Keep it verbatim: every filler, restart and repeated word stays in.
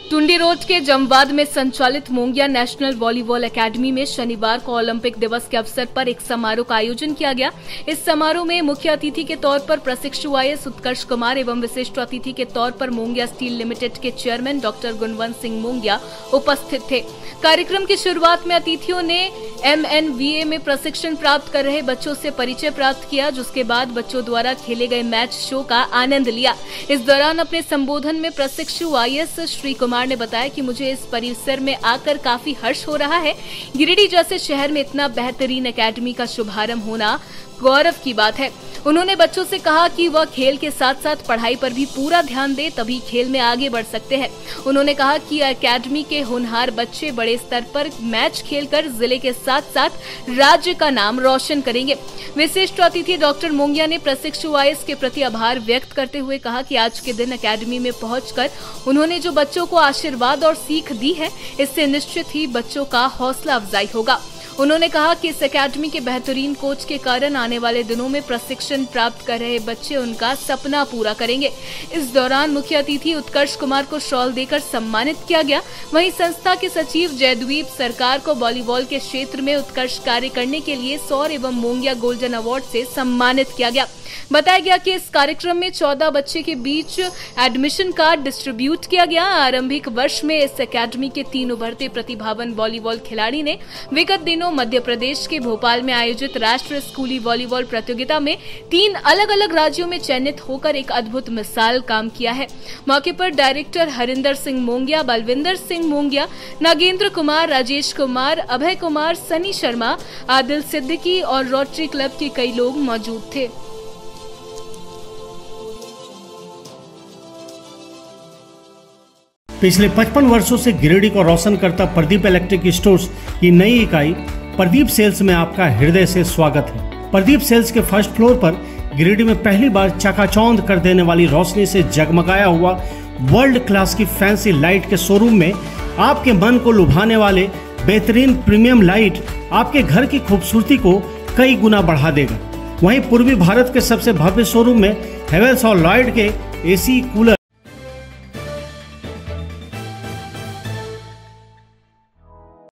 Tundi road के जमवाद में संचालित मोंगिया नेशनल वॉलीबॉल एकेडमी में शनिवार को ओलंपिक दिवस के अवसर पर एक समारोह का आयोजन किया गया। इस समारोह में मुख्य अतिथि के तौर पर प्रशिक्षु आईएएस उत्कर्ष कुमार एवं विशिष्ट अतिथि के तौर पर मोंगिया स्टील लिमिटेड के चेयरमैन डॉक्टर गुणवंत सिंह मोंगिया उपस्थित थे। कार्यक्रम की शुरुआत में अतिथियों ने एमएनवीए में प्रशिक्षण प्राप्त कर रहे बच्चों से परिचय प्राप्त किया, जिसके बाद बच्चों द्वारा खेले गए मैच शो का आनंद लिया। इस दौरान अपने संबोधन में प्रशिक्षु आईएएस श्री कुमार ने बताया कि मुझे इस परिसर में आकर काफी हर्ष हो रहा है। गिरिडीह जैसे शहर में इतना बेहतरीन एकेडमी का शुभारंभ होना गौरव की बात है। उन्होंने बच्चों से कहा कि वह खेल के साथ साथ पढ़ाई पर भी पूरा ध्यान दे, तभी खेल में आगे बढ़ सकते हैं। उन्होंने कहा कि एकेडमी के होनहार बच्चे बड़े स्तर पर मैच खेलकर जिले के साथ साथ राज्य का नाम रोशन करेंगे। विशिष्ट अतिथि डॉक्टर मोंगिया ने प्रशिक्षु आईएएस के प्रति आभार व्यक्त करते हुए कहा कि आज के दिन एकेडमी में पहुंचकर उन्होंने जो बच्चों को आशीर्वाद और सीख दी है, इससे निश्चित ही बच्चों का हौसला अफजाई होगा। उन्होंने कहा कि इस एकेडमी के बेहतरीन कोच के कारण आने वाले दिनों में प्रशिक्षण प्राप्त कर रहे बच्चे उनका सपना पूरा करेंगे। इस दौरान मुख्य अतिथि उत्कर्ष कुमार को शॉल देकर सम्मानित किया गया। वहीं संस्था के सचिव जयद्वीप सरकार को वॉलीबॉल के क्षेत्र में उत्कृष्ट कार्य करने के लिए सौर एवं मोंगिया गोल्डन अवार्ड से सम्मानित किया गया। बताया गया कि इस कार्यक्रम में चौदह बच्चे के बीच एडमिशन कार्ड डिस्ट्रीब्यूट किया गया। आरंभिक वर्ष में इस एकेडमी के तीन उभरते प्रतिभावान वॉलीबॉल खिलाड़ी ने विगत दिनों मध्य प्रदेश के भोपाल में आयोजित राष्ट्रीय स्कूली वॉलीबॉल प्रतियोगिता में तीन अलग अलग राज्यों में चयनित होकर एक अद्भुत मिसाल काम किया है। मौके पर डायरेक्टर हरिंदर सिंह मोंगिया, बलविंदर सिंह मोंगिया, नागेंद्र कुमार, राजेश कुमार, अभय कुमार, सनी शर्मा, आदिल सिद्दीकी और रोटरी क्लब के कई लोग मौजूद थे। पिछले पचपन वर्षों से गिरिडीह को रोशन करता प्रदीप इलेक्ट्रिक स्टोर्स की नई इकाई प्रदीप सेल्स में आपका हृदय से स्वागत है। प्रदीप सेल्स के फर्स्ट फ्लोर पर गिरिडीह में पहली बार चकाचौंध कर देने वाली रोशनी से जगमगाया हुआ वर्ल्ड क्लास की फैंसी लाइट के शोरूम में आपके मन को लुभाने वाले बेहतरीन प्रीमियम लाइट आपके घर की खूबसूरती को कई गुना बढ़ा देगा। वहीं पूर्वी भारत के सबसे भव्य शोरूम में हेवेल्स और लॉयड के एसी, कूलर,